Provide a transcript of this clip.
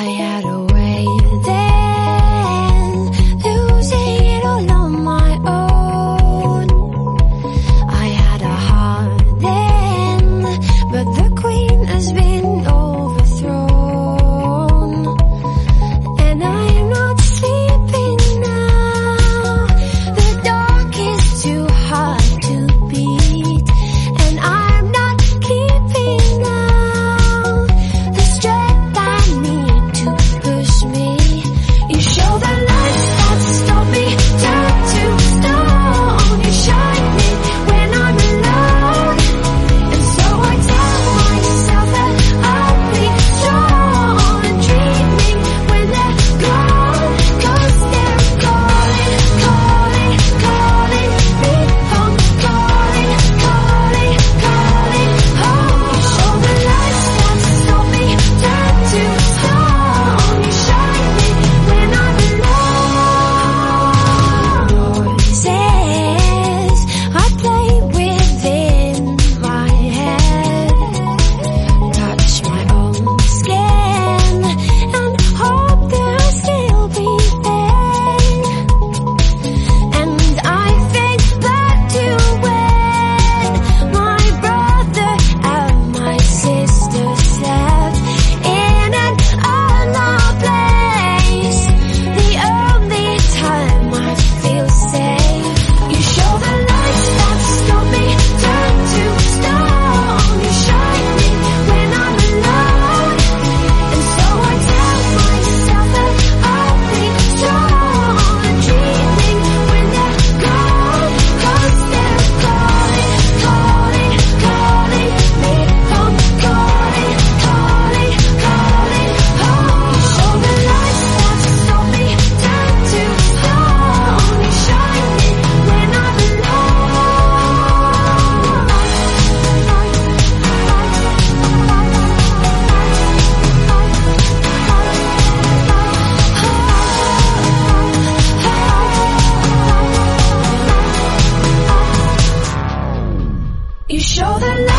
I had a way then, losing it all on my own. I had a heart then, but the queen has been overthrown. And I'm not sleeping now, the dark is too hard to beat. And I'm not keeping now the strength I need to push me. You show the lights that stop me, turn to stone. You shine me when I'm alone, and so I tell myself that I'll be strong. And treat me when they're gone, 'cause they're calling, calling, calling me home, calling, calling, calling home. You show the lights that stop me, turn to stone. You shine me when I'm alone. Voices I play within my head, touch my own skin and hope that I'll still be there. And I think back to when my brother and my sister slept in an unloved place, the only time I feel safe. You show the lights that stop me, turn to stone. You shine me when I'm alone, and so I tell myself that I'll be strong. And treat me when they're gone, 'cause they're calling, calling, calling me home, calling, calling, calling home. You show the lights that stop me, turn to stone. You shine me when I'm alone. You show the light.